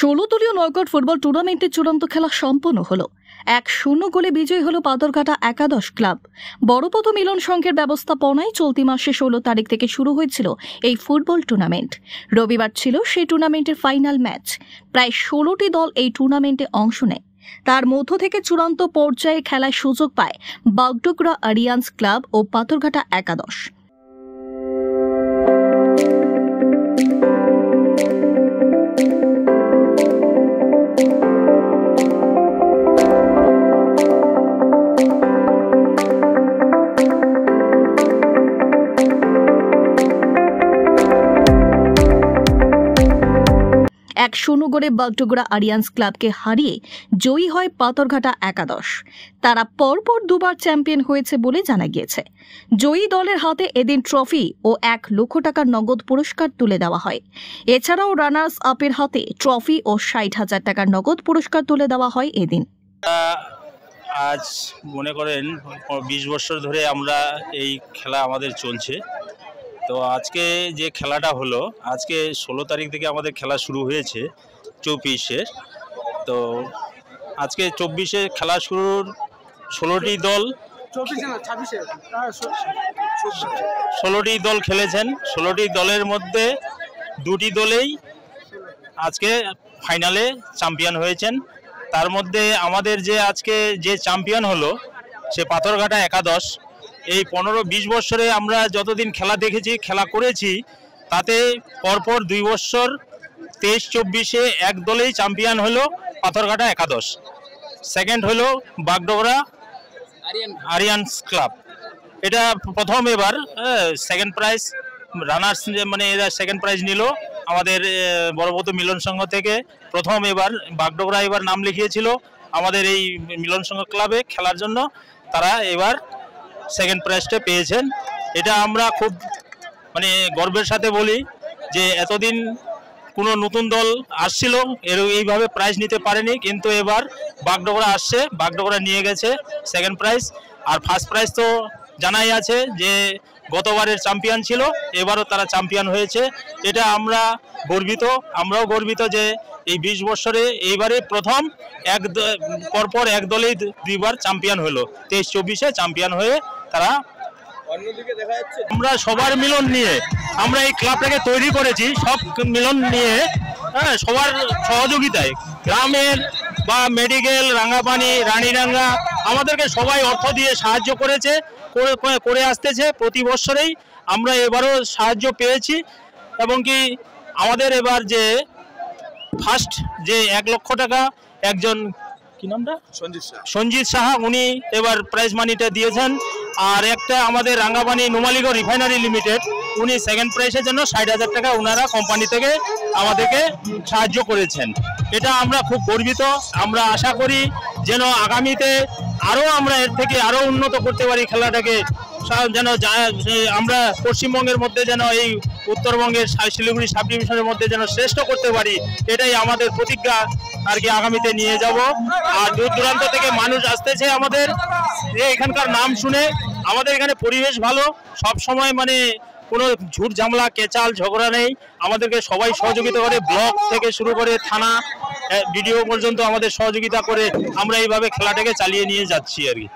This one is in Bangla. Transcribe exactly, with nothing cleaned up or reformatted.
ষোলো দলীয় নয়কট ফুটবল টুর্নামেন্টের চূড়ান্ত খেলা সম্পন্ন হলো। এক শূন্য গোলে বিজয়ী হল পাথরঘাটা একাদশ ক্লাব। বড়পদ মিলন সংঘের ব্যবস্থাপনায় চলতি মাসে ষোলো তারিখ থেকে শুরু হয়েছিল এই ফুটবল টুর্নামেন্ট। রবিবার ছিল সেই টুর্নামেন্টের ফাইনাল ম্যাচ। প্রায় ষোলোটি দল এই টুর্নামেন্টে অংশ নেয়। তার মধ্য থেকে চূড়ান্ত পর্যায়ে খেলার সুযোগ পায় বাগডোগরা আরিয়ান্স ক্লাব ও পাথরঘাটা একাদশ। এক শূন্য গোলে বাগডোগরা আরিয়ান্স ক্লাবকে হারিয়ে জয়ী হয় পাথরঘাটা একাদশ। তারা পরপর দুবার চ্যাম্পিয়ন হয়েছে বলে জানা গিয়েছে। জয়ী দলের হাতে এদিন ট্রফি ও এক লক্ষ টাকার নগদ পুরস্কার তুলে দেওয়া হয়। এছাড়াও রানার্স আপের হাতে ট্রফি ও ষাট হাজার টাকার নগদ পুরস্কার তুলে দেওয়া হয় এদিন। আজ মনে করেন বিশ বছর ধরে আমরা এই খেলা আমাদের চলছে। তো আজকে যে খেলাটা হলো, আজকে ষোলো তারিখ থেকে আমাদের খেলা শুরু হয়েছে চব্বিশে। তো আজকে চব্বিশে খেলা শুরুর ষোলোটি দল ষোলোটি দল খেলেছেন। ষোলোটি দলের মধ্যে দুটি দলেই আজকে ফাইনালে চ্যাম্পিয়ন হয়েছেন। তার মধ্যে আমাদের যে আজকে যে চ্যাম্পিয়ন হলো সে পাথরঘাটা একাদশ। এই পনেরো বিশ বছরে আমরা যতদিন খেলা দেখেছি, খেলা করেছি, তাতে পরপর দুই বছর তেইশ চব্বিশে এক দলেই চ্যাম্পিয়ন হলো পাথরঘাটা একাদশ। সেকেন্ড হলো বাগডোগরা আরিয়ান্স ক্লাব। এটা প্রথম এবার সেকেন্ড প্রাইজ রানার্স, মানে এরা সেকেন্ড প্রাইজ নিল আমাদের বড়পদ মিলন সংঘ থেকে। প্রথম এবার বাগডোগরা এবার নাম লিখিয়েছিল আমাদের এই মিলন সংঘ ক্লাবে খেলার জন্য, তারা এবার সেকেন্ড প্রাইজটা পেয়েছেন। এটা আমরা খুব মানে গর্বের সাথে বলি যে এতদিন কোনো নতুন দল আসছিল এর এইভাবে প্রাইজ নিতে পারেনি, কিন্তু এবার বাগডোগরা আসছে, বাগডোগরা নিয়ে গেছে সেকেন্ড প্রাইজ। আর ফার্স্ট প্রাইজ তো জানাই আছে যে গতবারের চ্যাম্পিয়ন ছিল, এবারও তারা চ্যাম্পিয়ন হয়েছে। এটা আমরা গর্বিত, আমরাও গর্বিত যে এই বিশ বছরে এইবারে প্রথম এক পরপর এক দলেই দুইবার চ্যাম্পিয়ন হলো। তেইশ চব্বিশে চ্যাম্পিয়ন হয়ে তারা। অন্যদিকে দেখা যাচ্ছে আমরা সবার মিলন নিয়ে আমরা এই ক্লাবটাকে তৈরি করেছি, সব মিলন নিয়ে, হ্যাঁ, সবার সহযোগিতায়, গ্রামের বা মেডিকেল, রাঙ্গাপানি, রানীরাঙ্গা, আমাদেরকে সবাই অর্থ দিয়ে সাহায্য করেছে, করে আসতেছে প্রতি বছরেই। আমরা এবারও সাহায্য পেয়েছি এবং কি আমাদের এবার যে ফার্স্ট যে এক লক্ষ টাকা একজন কি নামটা সঞ্জিত সাহা সঞ্জিত সাহা উনি এবার প্রাইজ মানিটা দিয়েছেন। আর একটা আমাদের রাঙ্গাপানি নোমালিগড় রিফাইনারি লিমিটেড, উনি সেকেন্ড প্রাইজের জন্য ষাট হাজার টাকা ওনারা কোম্পানি থেকে আমাদেরকে সাহায্য করেছেন। এটা আমরা খুব গর্বিত। আমরা আশা করি যেন আগামীতে আরও আমরা এর থেকে আরও উন্নত করতে পারি খেলাটাকে, যেন আমরা পশ্চিমবঙ্গের মধ্যে যেন এই উত্তরবঙ্গের শিলিগুড়ি সাব ডিভিশনের মধ্যে যেন শ্রেষ্ঠ করতে পারি, এটাই আমাদের প্রতিজ্ঞা আর কি আগামীতে নিয়ে যাব। আর দূর দূরান্ত থেকে মানুষ আসতেছে আমাদের এখানকার নাম শুনে। আমাদের এখানে পরিবেশ ভালো, সব সময় মানে কোনো ঝুট ঝামেলা কেচাল ঝগড়া নেই। আমাদেরকে সবাই সহযোগিতা করে, ব্লক থেকে শুরু করে থানা ভিডিও পর্যন্ত আমাদের সহযোগিতা করে আমরা এইভাবে খেলাটাকে চালিয়ে নিয়ে যাচ্ছি আর কি।